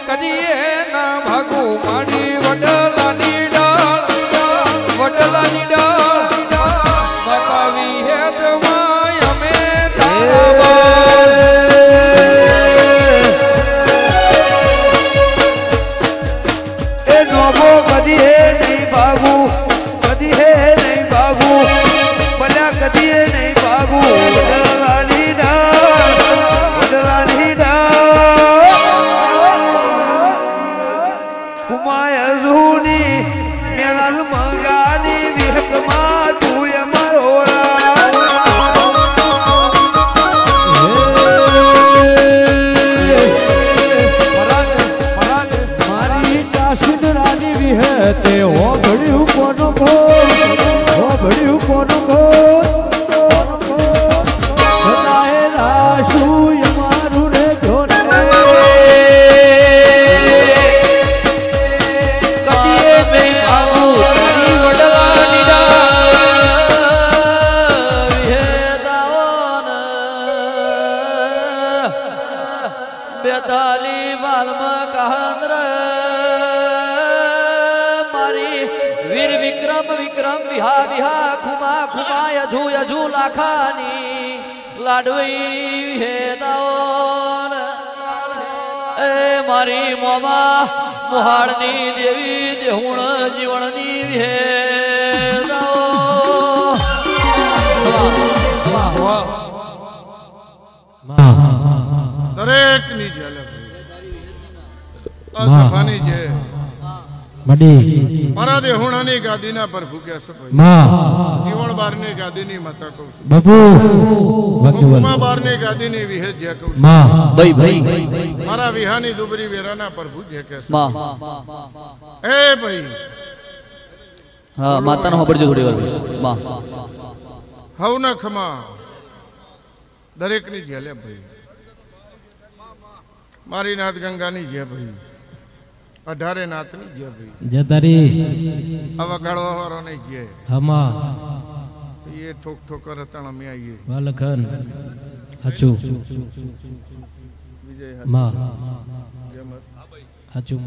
કદીએ ના ભાગું મારી વડલાની ડાળ વડલાની ડાળ બતાવી હે તમાય અમે એ નોબો કદી હે નહીં ભાગું કદી હે નહીં ભાગું ભલા કદી હે નહીં ભાગું વડલાની ડાળ વડલાની ડાળ કુમાય અઝુની મેરા મંગાની વિહતમાં તું અમારો મારી કાશીદ રાની વિહતે હો ભડ્યું કોનો ગો હો ભડ્યું કોનો ગો બતાએ રાશુ અમારું રે જોને બેતાલી વાલમાં કહાંદ્ર મારી વીર વિક્રમ વિક્રમ વિહા વિહા ખુમા ખુમા યજુ યજુ લાખાની લાડવી હે દાઓન એ મારી મોમા મોહાળની દેવી દેહુણ જીવણની હે દાઓ દરેક ની જેલે અસફાની જે મડી મારા દેહુણાની ગાદીના પર ભૂખ્યા છે ભાઈ માં જીવણ બારની ગાદીની માતા કહું છું બાપુ હુકુમા બારની ગાદીની વિહે જે કહું છું માં ભાઈ ભાઈ મારા વિહાની દુબરી વેરાના પ્રભુ જે કહે છે માં એ ભાઈ હા માતાનો ખબરજો થોડી વાર માં હવના ખમા દરેક ની જેલે ભાઈ મારી નાથ ગંગાની જે ભાઈ 18 નાથની જે ભાઈ જતારી આવા ગાળવા વાળો નહીં જે હમા એ ઠોક ઠોકર હતા અમે આવીએ વાલખન હાચું માં હાચું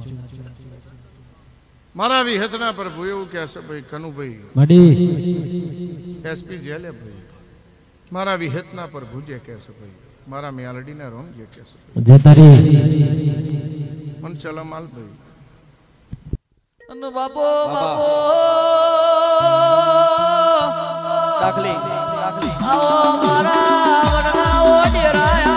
મારા વિહતના પ્રભુ એવું કહે છે ભાઈ કનુભાઈ મડી એસપી જેલે ભાઈ મારા વિહતના પ્રભુ જે કહે છે ભાઈ મારા મેલડીના રોમ જે કહે છે જતારી મન ચલો માલ ભાઈ અન બાપો બાપો દાખલી આવો મારા વડના ઓ ડેરા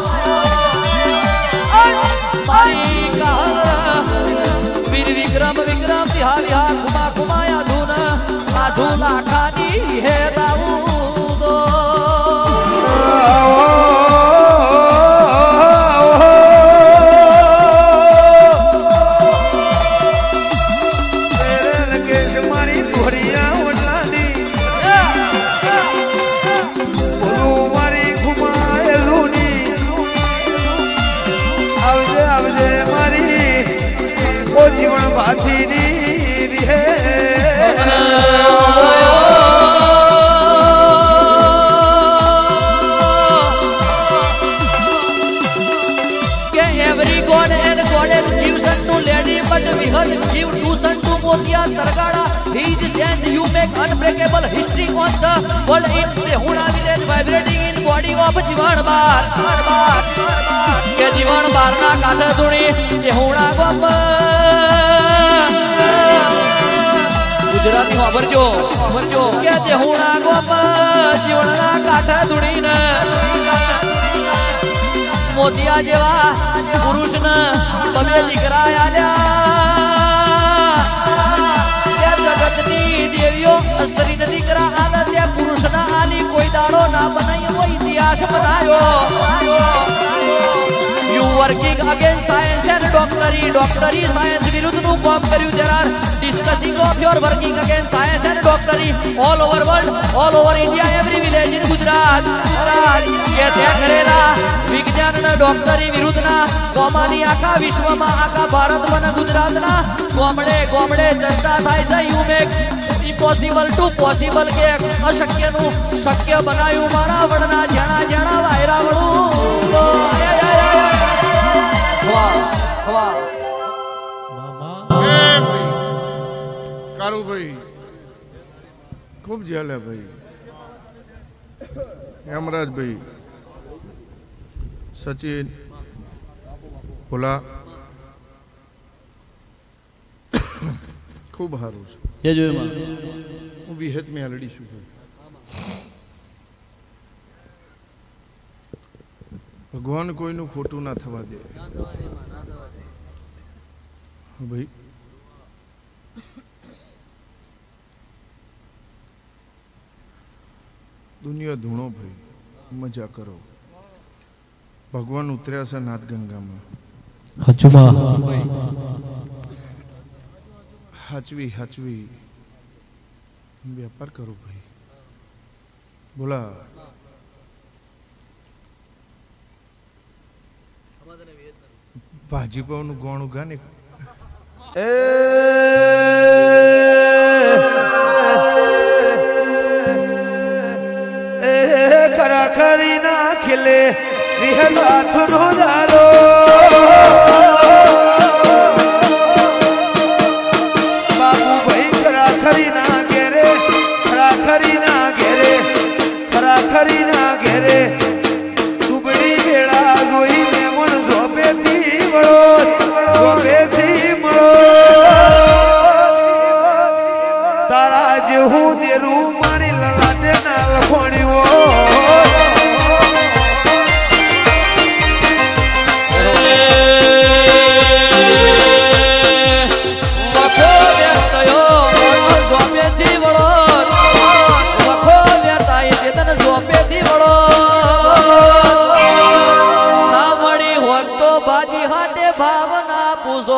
આવો મારી કહર વીર વિક્રમ વિક્રમ વિહા વિહા ખુમા ખુમાયા ધૂન આધુ લાખાની હે દાઉદો જીવન ભાથીની વિહે કે every god and goddess gives unto lady but we heard give to son to motiya targada he is chance you make unbreakable history on the world in the huna village vibrating in body of Jivan બાર કે જીવણ બાર ના કાંઠે ધૂણી જે હુણા ગોપ ગુજરાતી વાપરજો કે જે હુણા ગોપ જીવણ ના કાંઠે ધૂણીને મોતિયા જેવા પુરુષને તમે દીકરા આલ્યા જગતની દેવીઓ સ્ત્રી દીકરા આલે તે પુરુષના આલી કોઈ દાડો ના બનાવ્યો ઇતિહાસ બનાવ્યો you working against science and ડોક્ટરી સાયન્સ વિરુદ્ધનું કામ કર્યું there are discussing of your working against science and doctory all over world all over India every village in Gujarat કે તે કરેલા વિજ્ઞાનના ડોક્ટરી વિરુદ્ધના કોમાની આખા વિશ્વમાં આખા ભારતમાં ગુજરાતના ગોમડે ગોમડે ચર્ચા થાય છે you make impossible to possible કે અશક્યનું શક્ય બનાવ્યું મારા વડના જાણા જાણા વાયરા વડું વાહ વાહ એ ભાઈ કારુ ભાઈ ખૂબ જેલે ભાઈ હેમરાજ ભાઈ સચિન ભોલા ખૂબ સારું છે જય જોયું હું વિહેત મેં હલડી છું ભગવાન કોઈનું ખોટું ના થવા દે ભાઈ દુનિયા ધૂણો ભાઈ મજા કરો ભગવાન ઉતર્યા છે નાથ ગંગામાં હાચવી વેપાર કરો ભાઈ બોલા ભાજીપાવનું ગોણું ગાને ખરા ખરી ના ખીલે વિહત નો દારો બાબુ ભાઈ ખરા ખરી ના ઘેરે ખરા ખરી ના ઘેરે ખરા ખરી ના ઘેરે દુબળી વેળા જોઈ મેમણ ઝોપેથી વળો ઝોપેથી મળો તારા જેવું દેરું મારી લલાટે ના લખોણ્યો ભાવના પૂછો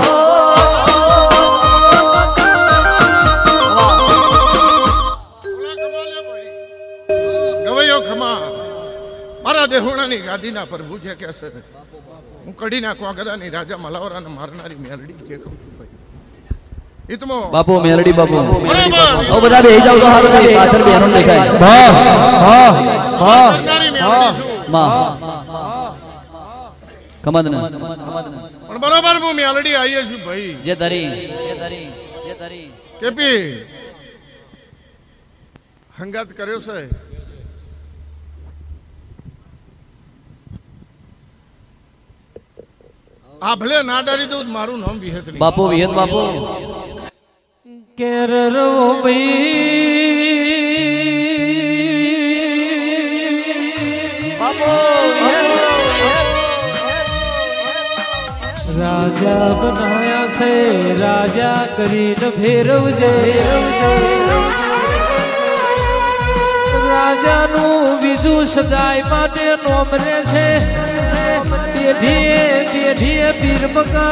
ગવૈયો ખમા મારા દેહુણાની ગાદીના પ્રભુ છે કે છે હું કઢી નાખવા ગદાની રાજા મલાવરાને મારનારી મેલડી કે કહું છું ભાઈ ઇતમો બાપુ મેલડી બાપુ બરાબર ઓ બધા બેહી જાવ તો સારું થાય પાછળ બેનો દેખાય મારનારી મેલડી છું માં કમદ ને પણ બરાબર હું મેલડી આવીએ છું ભાઈ જે ધરી કેપી હંગાત કર્યો છે આ ભલે ના ડરી દઉં મારું નામ વિહેત નહીં બાપુ વિહેત બાપુ કેર રો બાપુ રાજા બનાયા છે રાજા કરીને ફેરવજે રાજાનું બીજું સદાય માટે નોમ રહેશે પેઢીએ પીર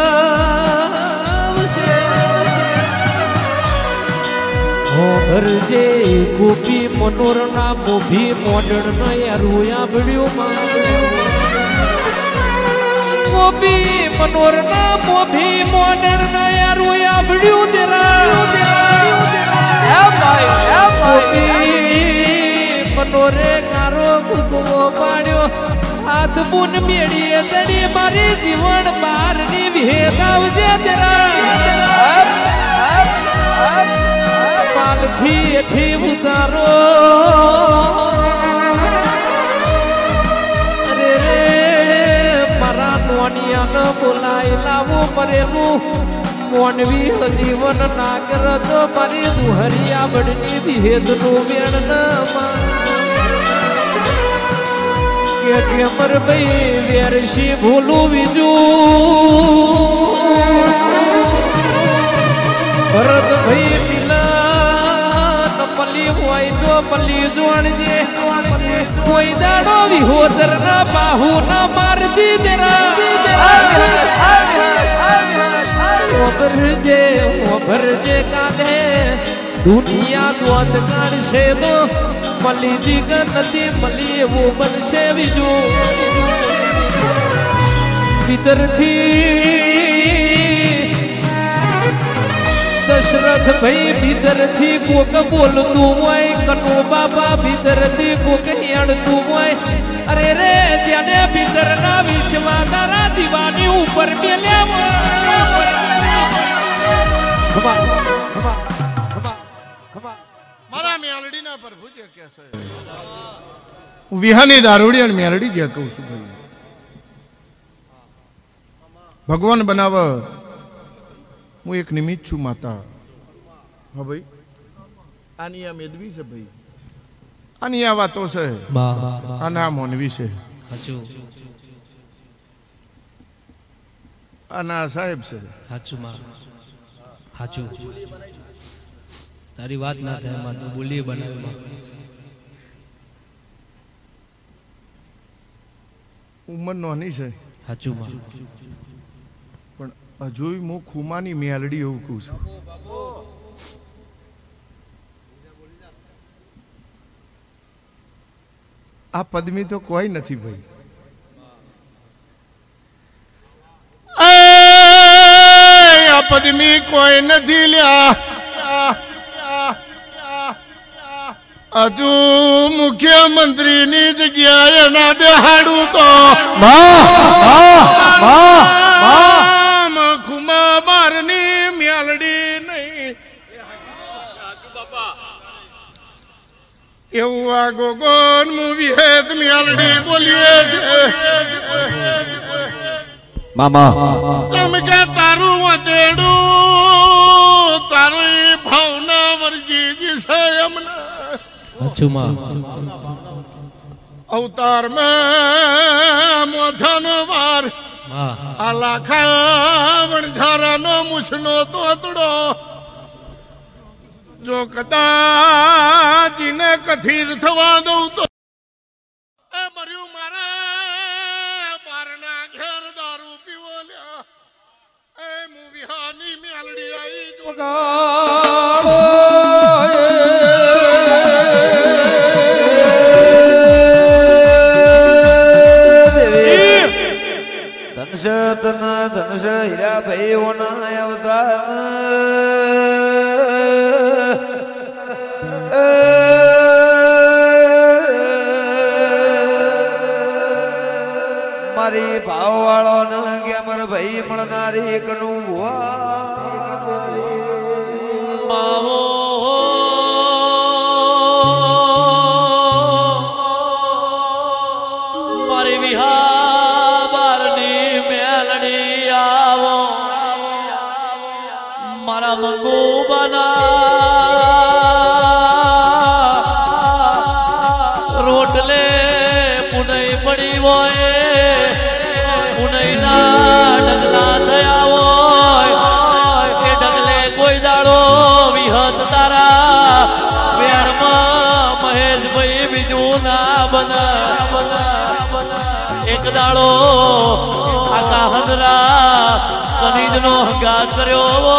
મકાવશે ભરજે ગોપી મનોરના મોભી મોડણ રોયા ભળ્યું ગોપી મનોરના મોભી મોડણ રોયા ભળ્યું મનોરે કારો કુકવો પાડ્યો હાથ બુન મેળીએ તડી મારી જીવન બારની ભેગાવજે પાલથી એઠી ઉતારો રે મારા નોનિયાને બોલાય લાવો મરેલું મોનવી જીવન નાગર તો મારી દુહરિયા બડની ભેદનું વેણ કે કેમર ભાઈ વેરશી ભૂલું બીજું ભરત ભાઈ મિલન મલી હોય તો મલી જોણજે કોઈ દાડો વિહોદર ના બાહુ ના મારતી ભરજે કાલે દુનિયા દોત કાઢશે તો મલી જીગ નથી મલી એવું બનશે બીજું ભીતરથી दशरथ भाई भीतर थी कोक बोलतू होय कनु बाबा भीतर थी कोक हेड़तू होय अरे रे जाने भीतर ना विश्वादारा दीवानी ऊपर मेल्या मारा मेलडी ना प्रभु जे कैसे विहानी दारूड़ी और मेलडी जे कहूं છું ભાઈ ભગવાન બનાવ હું એક નિમિત્ત છું માતા હા ભાઈ આની આ મેદવી છે ભાઈ આની આ વાતો છે આના મોનવી છે હાચું આના સાહેબ છે હાચું માં હાચું તારી વાત ના થાય માં તું બોલી બનાવી માં ઉંમર નોની છે હાચું માં પણ હજુ હું ખુમાની મેલડી એવું કહું છું આ પદમી તો કોઈ નથી ભાઈ આ પદમી કોઈ નથી લ્યા હજુ મુખ્યમંત્રીની જગ્યાએ ના બેહાડું તો ખુમા બારની મેલડી નહીં એવું આ ગોગોન મૂવી હેત મેલડી બોલીએ છે મામા ચમકે તારું વતેડું તારું ભાવના વર્જી છે એમને હાચું માં અવતાર મેં મોધન વાર આ લાખા વણઝારાનો મુછનો તોતડો જો કદાચ ને કથીર થવા દઉં તો એ મર્યું મારા બારના ઘેર દારૂ પીવો લ્યા એ મુવિહાની મેલડી આવી ધનસ હીરા ભાઈ ઓના અવતાર મારી ભાવ વાળો ના કે અમાર ભાઈ મળનારી કનું માવો મારી વિહાબારની મેલડી આવો મારા મંગુ બના રોટલે પુનઈ પડી હોય પુનઈ ના ડગલા થયા હોય એ ડગલે કોઈ દાડો વિહત તારા વેણમાં મહેશભાઈ બીજું ના બના એક દાડો આકા હંદરા કનીજનો હંગાત કર્યો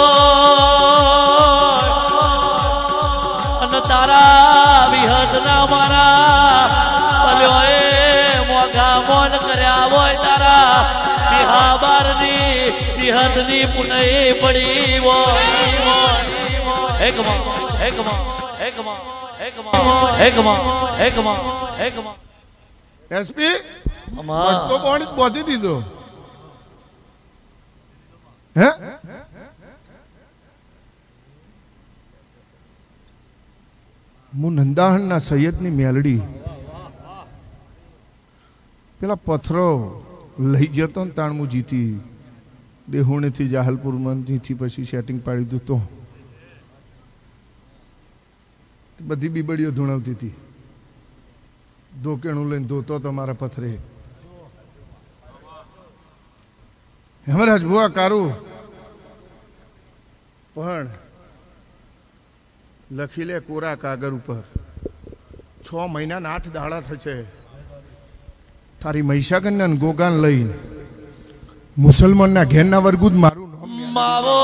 અને તારા વિહત ના મારા પલ્યો એ મોઘા મોન કર્યા હોય તારા બિહાબારની વિહતની પુનઈ પડી હોય એકમાં એસપી તો કોણ પહોંચી દીધો હે હું નંદાહન ના સૈયદ ની મેલડી પેલા પથરો લઈ જતો ને તાણ હું જીતી દેહોણી થી જાહલપુર થી પછી સેટિંગ પાડી દીધું તો બધી બીબડીઓ ધૂણવતી હતી ધોકેણું લઈને ધોતો તમારા પથરે હેમરાજ બુઆ કારું પણ લખી લે કોરા કાગળ ઉપર 6 મહિના 8 દાડા થશે તારી મહિષાગન ગોગાન લઈને મુસલમાનના ઘેરના વર્ગુદ મારું માવો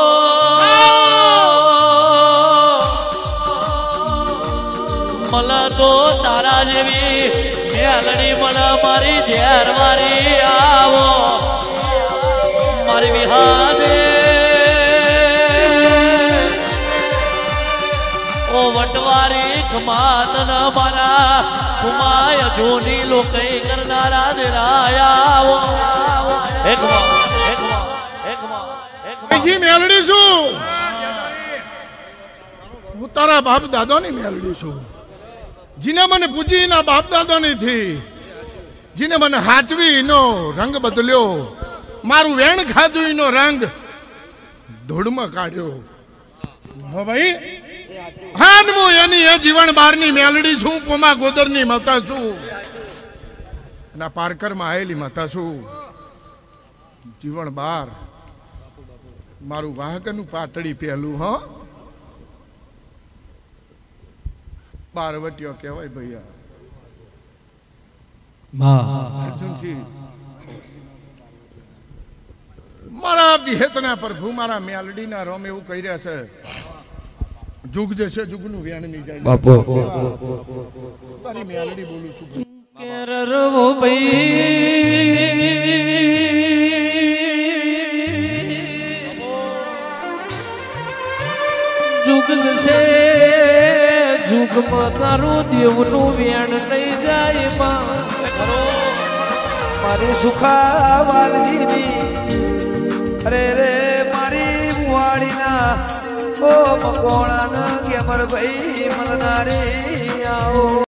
मला तो तारा जेवी मेलडी मला मारी झेर मारी आवो मारी विहादे एक मातन मारा कुमाय जोनी लोकई करनारा दिराया एक मां जी मेलडी छू હું તારા બાપ દાદાની મેલડી છું જીને મને પૂજી ના બાપ દાદાની થી જીને મને હાચવી નો રંગ બદલ્યો મારું વેણ ખાધું એનો રંગ ધૂળમાં કાઢ્યો હો ભાઈ હાન હું એની એ જીવન બારની મેલડી છું પોમા ગોદરની માતા છું અને પારકરમાં આવેલી માતા છું જીવન બાર મારું વાહકનું પાટડી પહેલું હો પાર્વતીઓ કહેવાય ભૈયા અર્જુનસિંહ મારા વિહેતના પ્રભુ મારા મેલડીના રોમ એવું કહી રહ્યા છે જુગ જશે જુગનું વ્યાણ નહીં જાય બાપો તારી મેલડી બોલું છું કેરવો ભાઈ જુગ જશે જુગમાં તારું દેવનું વેણ નહીં જાય મારી સુખા વાલજીની અરે રે મારી મુવાડીના ઓ મકોણા ન કેમર ભાઈ મલનારી આવો